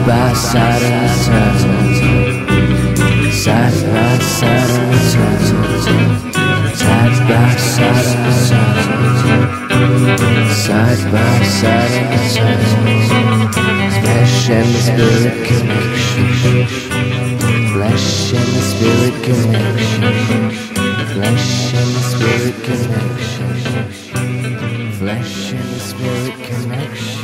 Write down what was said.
by side in the sun, side by side in the sun, side by side in the sun, side by side in the sun. Flesh and the spirit connection, flesh and the spirit connection, flesh and the spirit connection, flesh and the spirit connection.